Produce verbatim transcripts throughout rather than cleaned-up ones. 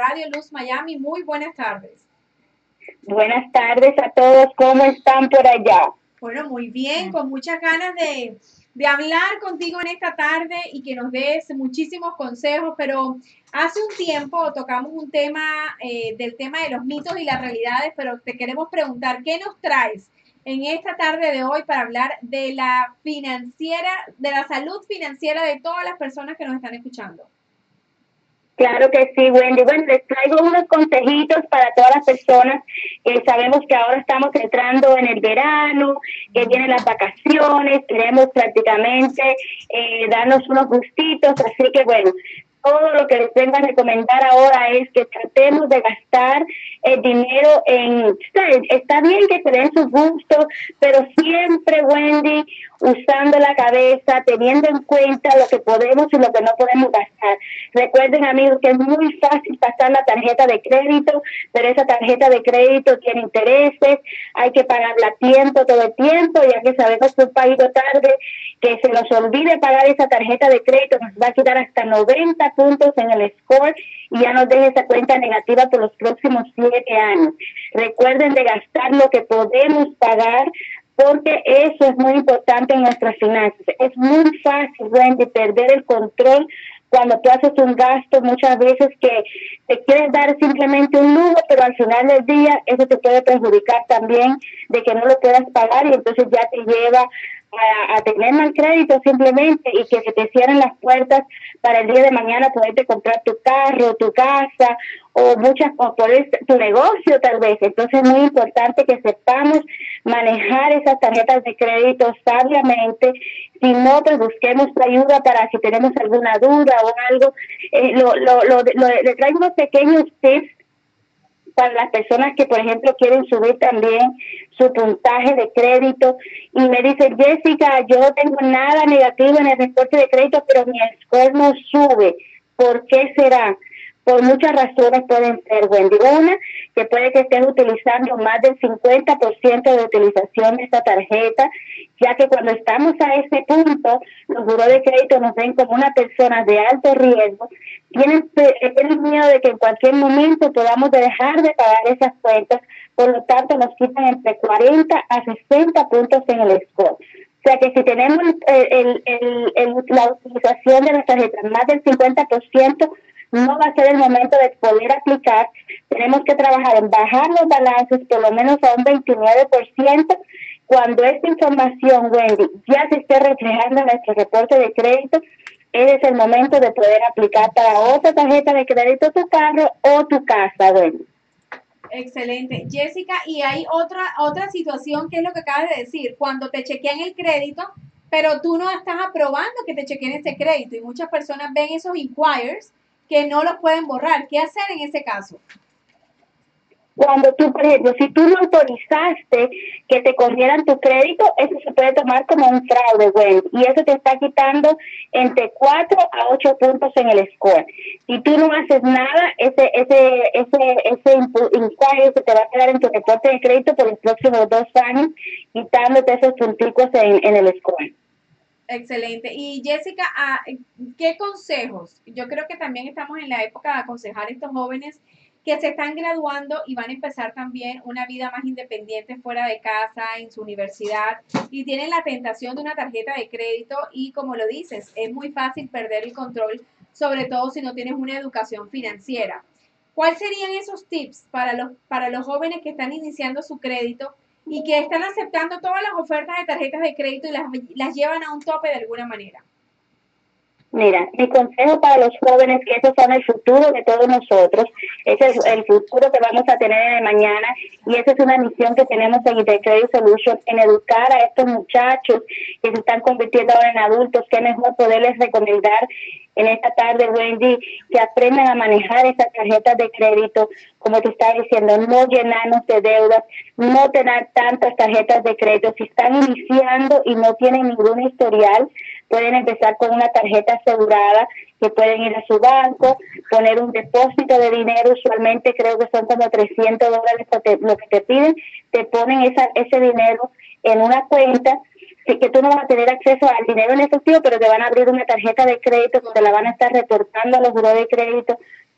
Radio Luz Miami. Muy buenas tardes. Buenas tardes a todos, ¿cómo están por allá? Bueno, muy bien, con muchas ganas de, de hablar contigo en esta tarde y que nos des muchísimos consejos, pero hace un tiempo tocamos un tema eh, del tema de los mitos y las realidades, pero te queremos preguntar, ¿qué nos traes en esta tarde de hoy para hablar de la financiera, de la salud financiera de todas las personas que nos están escuchando? Claro que sí, Wendy. Bueno, les traigo unos consejitos para todas las personas. Eh, sabemos que ahora estamos entrando en el verano, que vienen las vacaciones, queremos prácticamente eh, darnos unos gustitos, así que bueno, todo lo que les vengo a recomendar ahora es que tratemos de gastar el dinero en... Está bien que se den sus gustos, pero siempre, Wendy, usando la cabeza, teniendo en cuenta lo que podemos y lo que no podemos gastar. Recuerden, amigos, que es muy fácil pasar la tarjeta de crédito, pero esa tarjeta de crédito tiene intereses, hay que pagarla a tiempo, todo el tiempo, ya que sabemos que un país tarde que se nos olvide pagar esa tarjeta de crédito nos va a quitar hasta noventa puntos en el score y ya nos deje esa cuenta negativa por los próximos siete años. Recuerden de gastar lo que podemos pagar, porque eso es muy importante en nuestras finanzas. Es muy fácil, Wendy, perder el control cuando tú haces un gasto, muchas veces que te quieres dar simplemente un lujo, pero al final del día eso te puede perjudicar también de que no lo puedas pagar y entonces ya te lleva a, a tener mal crédito simplemente y que se te cierren las puertas para el día de mañana poderte comprar tu carro, tu casa o muchas o por tu negocio tal vez. Entonces es muy importante que sepamos manejar esas tarjetas de crédito sabiamente. Si no, pues busquemos ayuda para si tenemos alguna duda o algo. Eh, lo, lo, lo, lo, le traigo unos pequeños tips para las personas que, por ejemplo, quieren subir también su puntaje de crédito y me dicen, Jessica, yo no tengo nada negativo en el reporte de crédito, pero mi score no sube. ¿Por qué será? Por muchas razones pueden ser, Wendy. Una, que puede que estés utilizando más del cincuenta por ciento de utilización de esta tarjeta, ya que cuando estamos a ese punto, los buros de crédito nos ven como una persona de alto riesgo, tienen, tienen miedo de que en cualquier momento podamos dejar de pagar esas cuentas, por lo tanto nos quitan entre cuarenta a sesenta puntos en el score. O sea que si tenemos el, el, el, el, la utilización de las tarjetas más del cincuenta por ciento, no va a ser el momento de poder aplicar. Tenemos que trabajar en bajar los balances por lo menos a un veintinueve por ciento. Cuando esta información, Wendy, ya se esté reflejando en nuestro reporte de crédito, ese es el momento de poder aplicar para otra tarjeta de crédito tu carro o tu casa, Wendy. Excelente. Jessica, y hay otra, otra situación que es lo que acabas de decir, cuando te chequean el crédito, pero tú no estás aprobando que te chequeen ese crédito y muchas personas ven esos inquires que no los pueden borrar. ¿Qué hacer en ese caso? Cuando tú, por ejemplo, si tú no autorizaste que te corrieran tu crédito, eso se puede tomar como un fraude, Wendy, y eso te está quitando entre cuatro a ocho puntos en el score. Si tú no haces nada, ese ese ese ese inquiry se te va a quedar en tu reporte de crédito por los próximos dos años, quitándote esos punticos en, en el score. Excelente. Y Jessica, ¿qué consejos? Yo creo que también estamos en la época de aconsejar a estos jóvenes que se están graduando y van a empezar también una vida más independiente fuera de casa, en su universidad, y tienen la tentación de una tarjeta de crédito y como lo dices, es muy fácil perder el control, sobre todo si no tienes una educación financiera. ¿Cuáles serían esos tips para los, para los jóvenes que están iniciando su crédito y que están aceptando todas las ofertas de tarjetas de crédito y las, las llevan a un tope de alguna manera? Mira, mi consejo para los jóvenes, que esos son el futuro de todos nosotros, ese es el futuro que vamos a tener en el mañana y esa es una misión que tenemos en Intercredit Solutions, en educar a estos muchachos que se están convirtiendo ahora en adultos. Qué mejor poderles recomendar en esta tarde, Wendy, que aprendan a manejar esas tarjetas de crédito, como te estaba diciendo, no llenarnos de deudas, no tener tantas tarjetas de crédito. Si están iniciando y no tienen ningún historial, pueden empezar con una tarjeta asegurada, que pueden ir a su banco, poner un depósito de dinero, usualmente creo que son como trescientos dólares lo que te piden, te ponen esa, ese dinero en una cuenta, sí, que tú no vas a tener acceso al dinero en efectivo, pero te van a abrir una tarjeta de crédito donde la van a estar reportando a los buros de crédito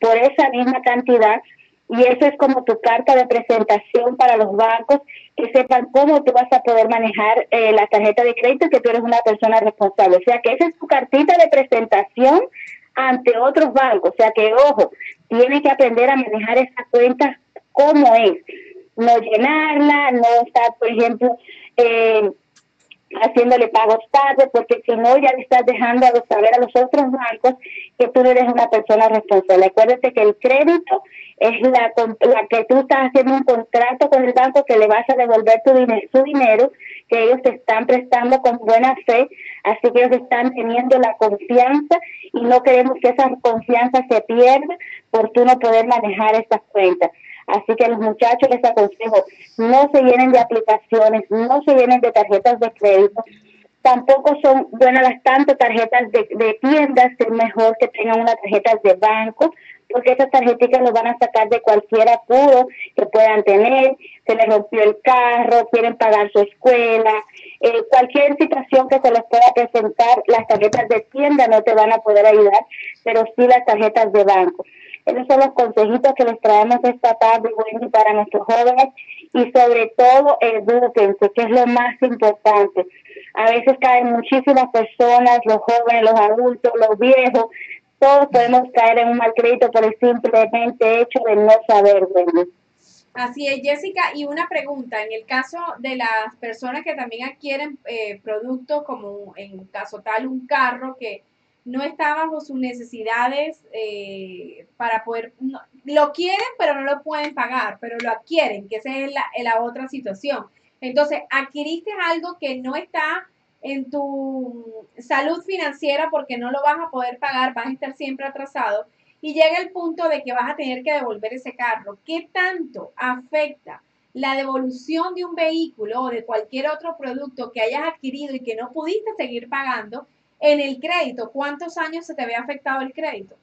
por esa misma cantidad. Y eso es como tu carta de presentación para los bancos, que sepan cómo tú vas a poder manejar eh, la tarjeta de crédito, que tú eres una persona responsable. O sea, que esa es tu cartita de presentación ante otros bancos. O sea, que, ojo, tienes que aprender a manejar esa cuenta como es. No llenarla, no estar, por ejemplo, eh, haciéndole pagos tarde, porque si no ya le estás dejando a saber a los otros bancos que tú no eres una persona responsable. Acuérdate que el crédito es la, la que tú estás haciendo un contrato con el banco que le vas a devolver tu dinero, su dinero, que ellos te están prestando con buena fe, así que ellos están teniendo la confianza y no queremos que esa confianza se pierda por tú no poder manejar estas cuentas. Así que a los muchachos les aconsejo, no se llenen de aplicaciones, no se llenen de tarjetas de crédito. Tampoco son buenas las tantas tarjetas de, de tiendas, es mejor que tengan unas tarjetas de banco, porque esas tarjetitas los van a sacar de cualquier apuro que puedan tener, se les rompió el carro, quieren pagar su escuela, eh, cualquier situación que se les pueda presentar, las tarjetas de tienda no te van a poder ayudar, pero sí las tarjetas de banco. Esos son los consejitos que les traemos esta tarde, Wendy, para nuestros jóvenes, y sobre todo edúquense, que es lo más importante. A veces caen muchísimas personas, los jóvenes, los adultos, los viejos, todos podemos caer en un mal crédito por el simplemente hecho de no saber, Wendy. Así es, Jessica, y una pregunta, en el caso de las personas que también adquieren eh, productos como en caso tal un carro que no está bajo sus necesidades eh, para poder, no, lo quieren pero no lo pueden pagar, pero lo adquieren, que esa es la, la otra situación. Entonces, adquiriste algo que no está en tu salud financiera porque no lo vas a poder pagar, vas a estar siempre atrasado y llega el punto de que vas a tener que devolver ese carro. ¿Qué tanto afecta la devolución de un vehículo o de cualquier otro producto que hayas adquirido y que no pudiste seguir pagando en el crédito? ¿Cuántos años se te había afectado el crédito?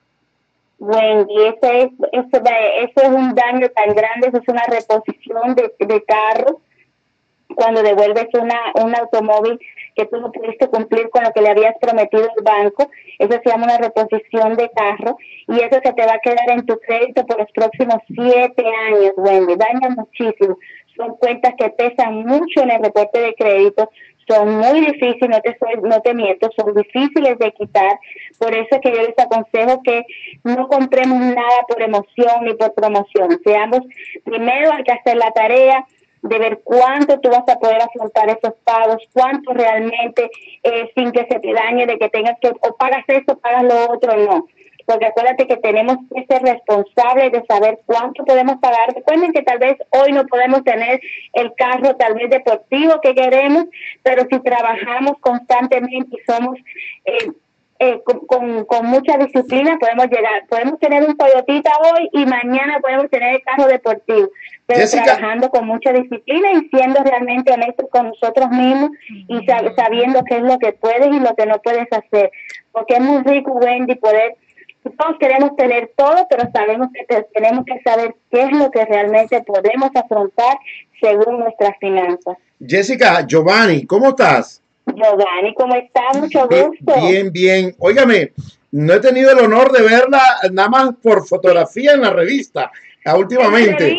Wendy, ese es, ese, ese es un daño tan grande, eso es una reposición de, de carro. Cuando devuelves una un automóvil que tú no pudiste cumplir con lo que le habías prometido al banco, eso se llama una reposición de carro y eso se te va a quedar en tu crédito por los próximos siete años, Wendy. Daña muchísimo. Son cuentas que pesan mucho en el reporte de crédito, son muy difíciles, no te, soy, no te miento, son difíciles de quitar. Por eso es que yo les aconsejo que no compremos nada por emoción ni por promoción. Seamos, primero hay que hacer la tarea de ver cuánto tú vas a poder afrontar esos pagos, cuánto realmente, eh, sin que se te dañe, de que tengas que, o pagas esto, pagas lo otro, no. Porque acuérdate que tenemos que ser responsables de saber cuánto podemos pagar. Recuerden que tal vez hoy no podemos tener el carro tal vez deportivo que queremos, pero si trabajamos constantemente y somos eh, eh, con, con, con mucha disciplina, podemos llegar, podemos tener un Toyotita hoy y mañana podemos tener el carro deportivo, pero Jessica, trabajando con mucha disciplina y siendo realmente honestos con nosotros mismos y sab sabiendo qué es lo que puedes y lo que no puedes hacer, porque es muy rico, Wendy, poder. Todos queremos tener todo, pero sabemos que tenemos que saber qué es lo que realmente podemos afrontar según nuestras finanzas. Jessica, Giovanni, ¿cómo estás? Giovanni, ¿cómo estás? Mucho gusto. Bien, bien. Óigame, no he tenido el honor de verla nada más por fotografía en la revista, últimamente.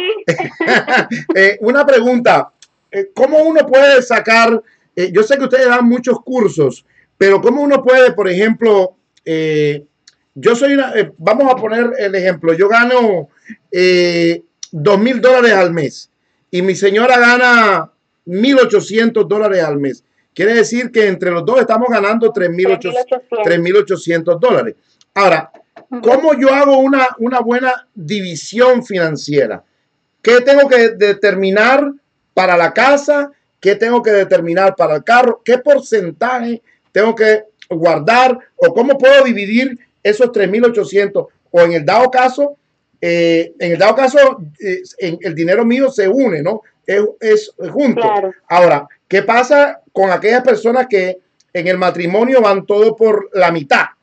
eh, una pregunta, ¿cómo uno puede sacar, eh, yo sé que ustedes dan muchos cursos, pero cómo uno puede, por ejemplo, eh, yo soy una, eh, vamos a poner el ejemplo, yo gano eh, dos mil dólares al mes y mi señora gana mil ochocientos dólares al mes. Quiere decir que entre los dos estamos ganando tres mil ochocientos dólares. Ahora, ¿cómo yo hago una, una buena división financiera? ¿Qué tengo que determinar para la casa? ¿Qué tengo que determinar para el carro? ¿Qué porcentaje tengo que guardar? ¿O cómo puedo dividir esos tres mil ochocientos? O en el dado caso, eh, en el dado caso, eh, en el dinero mío se une, ¿no? Es, es junto. Claro. Ahora, ¿qué pasa con aquellas personas que en el matrimonio van todo por la mitad?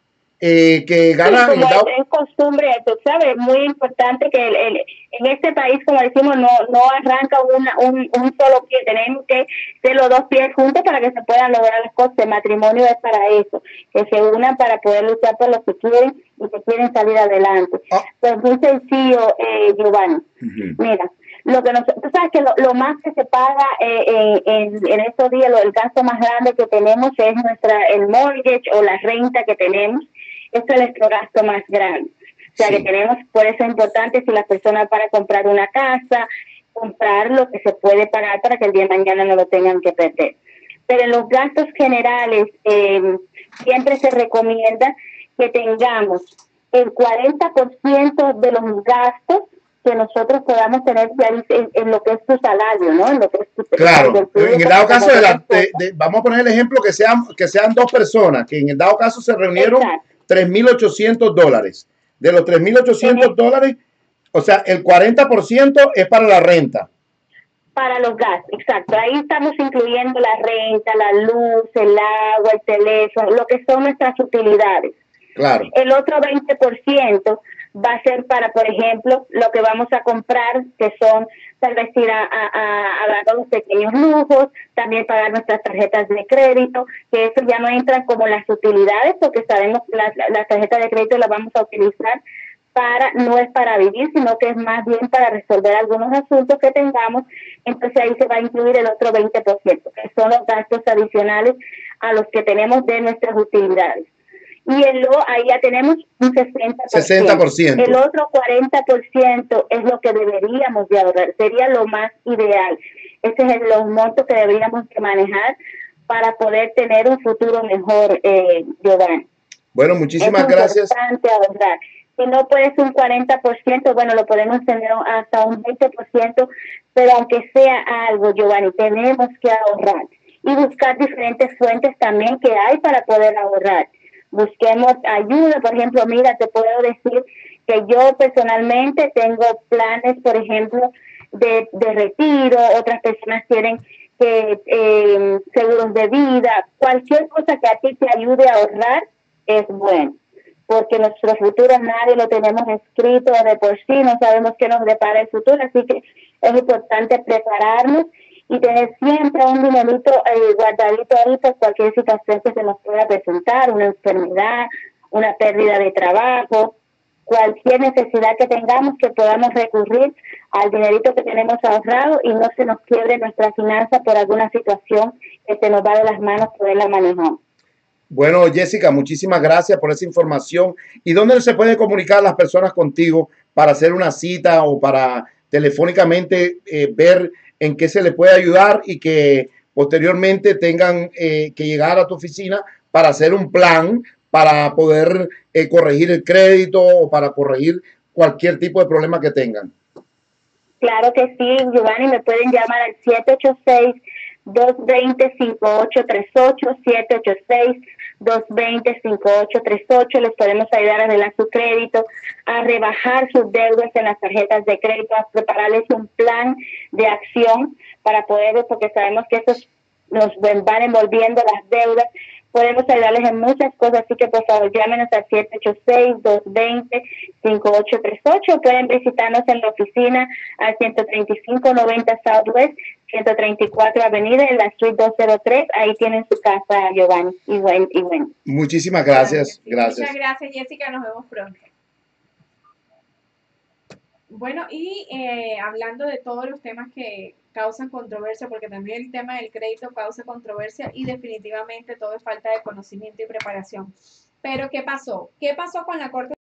eh, que Sí, gana en como dado, es, es costumbre, tú sabes, muy importante que el, el- en este país, como decimos, no no arranca una, un, un solo pie, tenemos que ser los dos pies juntos para que se puedan lograr las cosas. El matrimonio es para eso, que se unan para poder luchar por lo que quieren y que quieren salir adelante. ah, Pues muy sencillo, eh, Giovanni. ujú, Mira, lo que nos, tú sabes que lo, lo más que se paga eh, en, en, en estos días, lo, el gasto más grande que tenemos es nuestra el mortgage o la renta que tenemos. Esto es nuestro gasto más grande. O sea, que sí, tenemos, por eso es importante si las personas para comprar una casa, comprar lo que se puede pagar para que el día de mañana no lo tengan que perder. Pero en los gastos generales, eh, siempre se recomienda que tengamos el cuarenta por ciento de los gastos que nosotros podamos tener en, en lo que es tu salario, ¿no? En lo que es tu claro. En el dado caso, de la, de, esposa. de, vamos a poner el ejemplo que sean, que sean dos personas, que en el dado caso se reunieron Exacto. tres mil ochocientos dólares. De los tres mil En ochocientos el, dólares, o sea, el cuarenta por ciento es para la renta. para los gastos, exacto. Ahí estamos incluyendo la renta, la luz, el agua, el teléfono, lo que son nuestras utilidades. Claro, El otro veinte por ciento va a ser para, por ejemplo, lo que vamos a comprar, que son tal vez ir a, a, a, a dar los pequeños lujos, también pagar nuestras tarjetas de crédito, que eso ya no entran como las utilidades, porque sabemos que las, las tarjetas de crédito las vamos a utilizar para, no es para vivir, sino que es más bien para resolver algunos asuntos que tengamos. Entonces ahí se va a incluir el otro veinte por ciento, que son los gastos adicionales a los que tenemos de nuestras utilidades. Y el, ahí ya tenemos un sesenta por ciento. sesenta por ciento. El otro cuarenta por ciento es lo que deberíamos de ahorrar, sería lo más ideal. Ese es el, los montos que deberíamos de manejar para poder tener un futuro mejor, eh, Giovanni. Bueno, muchísimas es gracias. importante ahorrar. Si no puedes un cuarenta por ciento, bueno, lo podemos tener hasta un veinte por ciento, pero aunque sea algo, Giovanni, tenemos que ahorrar y buscar diferentes fuentes también que hay para poder ahorrar. Busquemos ayuda, por ejemplo, mira, te puedo decir que yo personalmente tengo planes, por ejemplo, de, de retiro, otras personas tienen que, eh, seguros de vida, cualquier cosa que a ti te ayude a ahorrar es bueno, porque nuestro futuro nadie lo tenemos escrito de por sí, no sabemos qué nos depara el futuro, así que es importante prepararnos y tener siempre un dinerito eh, guardadito ahí por cualquier situación que se nos pueda presentar, una enfermedad, una pérdida de trabajo, cualquier necesidad que tengamos, que podamos recurrir al dinerito que tenemos ahorrado y no se nos quiebre nuestra finanza por alguna situación que se nos va de las manos poderla manejar. Bueno, Jessica, muchísimas gracias por esa información. ¿Y dónde se pueden comunicar las personas contigo para hacer una cita o para telefónicamente eh, ver en qué se les puede ayudar y que posteriormente tengan eh, que llegar a tu oficina para hacer un plan para poder eh, corregir el crédito o para corregir cualquier tipo de problema que tengan? Claro que sí, Giovanni, me pueden llamar al siete ocho seis, dos dos cero, cinco ocho tres ocho, siete ocho seis, dos dos cero, cinco ocho tres ocho. Les podemos ayudar a arreglar su crédito, a rebajar sus deudas en las tarjetas de crédito, a prepararles un plan de acción para poder, porque sabemos que estos nos van envolviendo las deudas. Podemos ayudarles en muchas cosas, así que por favor llámenos al siete ocho seis, dos dos cero, cinco ocho tres ocho. Pueden visitarnos en la oficina al ciento treinta y cinco noventa Southwest, ciento treinta y cuatro Avenida, en la Suite doscientos tres. Ahí tienen su casa, Giovanni y Wendy. Y Wendy. Muchísimas gracias. Gracias. Muchas gracias, Jessica. Nos vemos pronto. Bueno, y eh, hablando de todos los temas que causan controversia, porque también el tema del crédito causa controversia y definitivamente todo es falta de conocimiento y preparación. Pero ¿qué pasó? ¿Qué pasó con la Corte